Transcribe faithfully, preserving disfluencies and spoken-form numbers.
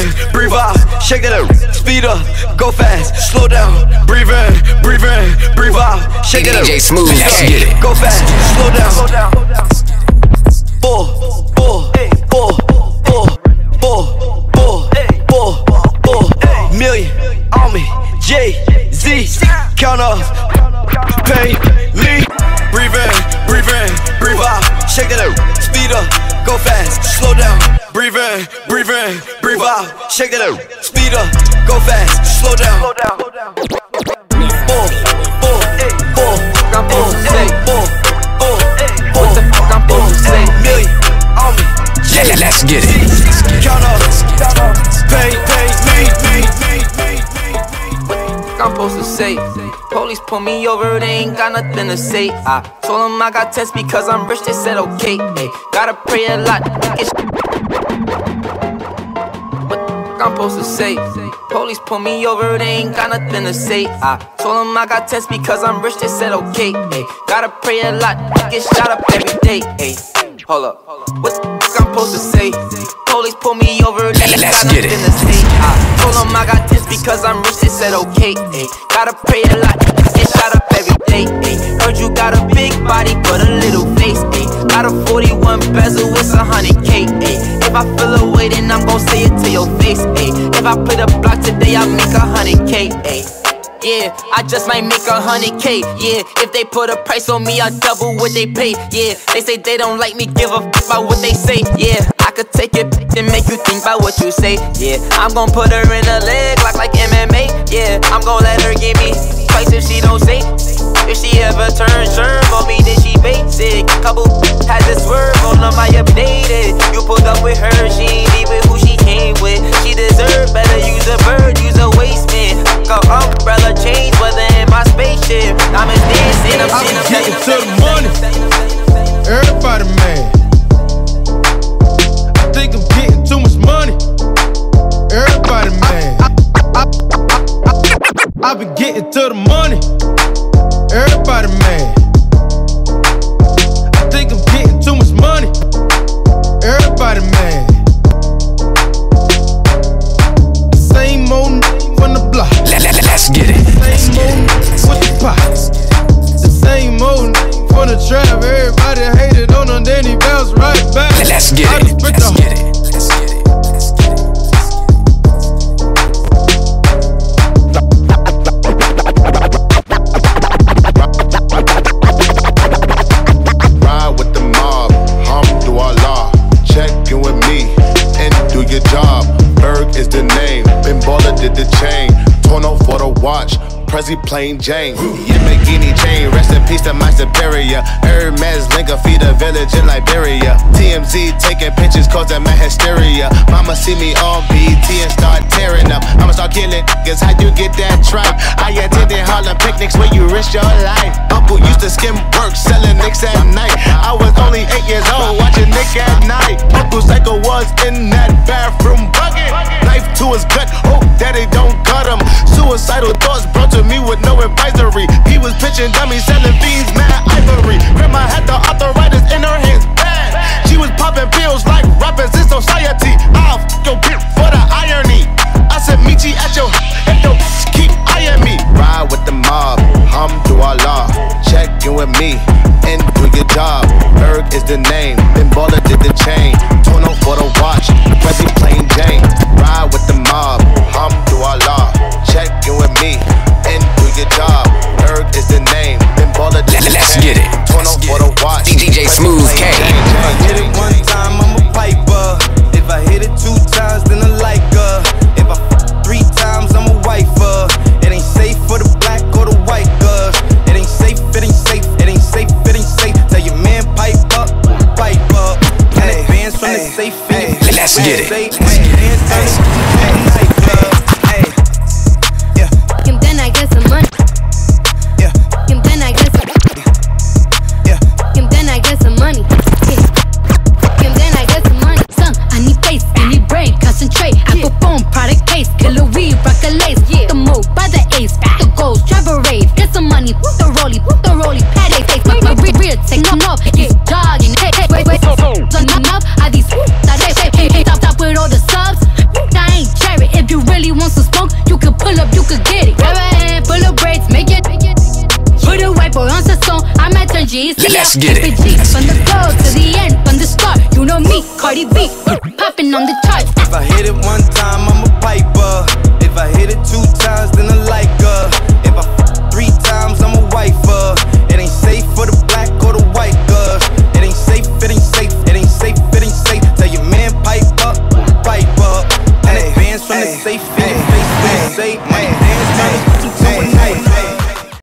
in, breathe out, shake that up, speed up, go fast, slow down, breathe in, breathe in, breathe out, shake that up, D J Smooth, let's get it, go fast, slow down. Four, four, four, four, four, four, four, four, million on me, J Z, count up, pay me. Breathe in, breathe in, breathe out, shake it up, speed up, go fast, slow down. Breathe in, breathe in, breathe out, shake it up, speed up, go fast, slow down. Four, four, four, I'm supposed to say, four, four, what the fuck I'm supposed to say? million on me, Yeah, let's get it. count up, pay, pay, me, me, me, me, me. I'm supposed to say, police pull me over, they ain't got nothing to say. I told them I got tests because I'm rich, they said okay. Ay, gotta pray a lot. What I'm supposed to say? Police pull me over, they ain't got nothing to say. I told them I got tests because I'm rich, they said okay. Ay, gotta pray a lot. Get shot up every day. Ay, hold up. What the fuck I'm supposed to say? Police pull me over, they ain't got nothing to say. I told them I got this because I'm rich, they said okay. Ay, gotta pray a lot, get shot up every day. Ay, heard you got a big body but a little face. Ay, got a forty-one bezel, it's a hundred K. Ay, if I feel a way, then I'm gon' say it to your face. Ay, if I play the block today, I make a hundred K. Ay. Yeah, I just might make a hundred K. Yeah, if they put a price on me, I double what they pay. Yeah, they say they don't like me, give a f about what they say. Yeah, I could take it and make you think about what you say. Yeah, I'm gon' put her in a leg like like M M A. Yeah, I'm gon' let her give me twice if she don't say. If she ever turns sherm on me, then she basic. Couple had this swerve on them, I updated. You pulled up with her, she ain't even who she came with. She deserve better, use a bird, use a waste man. Go umbrella change, whether in my spaceship. I'm a dancing, I'm I'm getting to the money. Everybody mad. I think I'm getting too much money. Everybody mad. I've been getting to the money. Everybody mad. I think I'm getting too much money. Everybody mad. Same old n from the block. Let's get it. Same old with the pots. The same old from the trap. Everybody hated on him, then he bounced right back. Let's get it. Let's get it. Let's get it. Let's get it. Ride with the mob, Alhamdulillah. Check in with me and do your job. Berg is the name. Ben Baller did the chain. Torno for the watch. Prezi plain Jane. Yamagini chain. Rest in peace to my superior. Hermes Linka feed a village in Liberia. T M Z taking pictures causing my hysteria. Mama see me on B T and start tearing up. I'ma start killing niggas. How you get that tripe? I attended Harlem picnics where you risk your life. Uncle used to skim work selling nicks at night. I was only eight years old watching Nick at night. Uncle Psycho was in that bathroom bucket. Knife to his gut. Hope daddy don't cut him. Suicidal thoughts brought to me with no advisory. He was pitching dummies, selling beans, mad ivory. Grandma had the arthritis in her hands, bad. She was popping pills like rappers in society. I'll f your bitch for the irony. I said meet you at your and don't keep eyeing me. Ride with the mob, Alhamdulillah. Check in with me and do your job. Berg is the name, Ben Baller did the chain. Torno for the watch, Prezi plain Jane. Ride with the mob, Alhamdulillah. Check in with me and do your job. Berg is the name, Ben Baller did the chain. Let's get it. Torno for the watch, D J Smooth K. If I hit it one time, I'm a piper. If I hit it two times, then I like her. If I f three times, I'm a wifer. It ain't safe for the black or the white girls. It ain't safe, it ain't safe, it ain't safe, it ain't safe. Tell your man pipe up, pipe up. And advance from the safe. Let's get it. Let's get it. And then I get some money. Yeah. And then I get some. Yeah. And then I get some money. Yeah. And then I get some money. Son, I need face, I need brain, concentrate. Apple phone, product case, killer weed, rock a lace. Yeah. The move by the ace, the goals, drive a rave. Get some money, the rollie, the rollie, patty face. My my rear, rear, take them off. He's jogging, hey, hey, wait, wait, wait. Enough, I these that hey, hey, hey, stop, stop with all the subs. I ain't song, I might turn G. Let's get it. From the floor to the end, from the start. You know me, Cardi B, popping on the charts. If I hit it one time, I'm a piper.